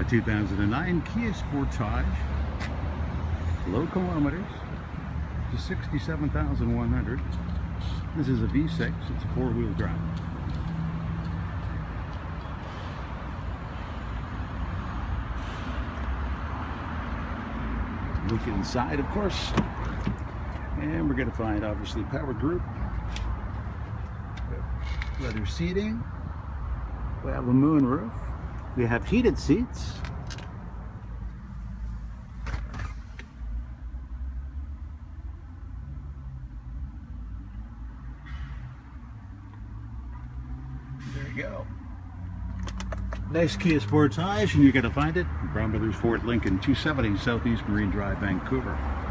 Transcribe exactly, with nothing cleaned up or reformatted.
A two thousand nine Kia Sportage, low kilometers to sixty-seven thousand one hundred. This is a V six, it's a four-wheel drive. Look inside, of course, and we're going to find obviously power group, leather seating, we have a moonroof, we have heated seats, there you go. Nice Kia Sportage, and you're going to find it in Brown Brothers Ford Lincoln, two seventy Southeast Marine Drive, Vancouver.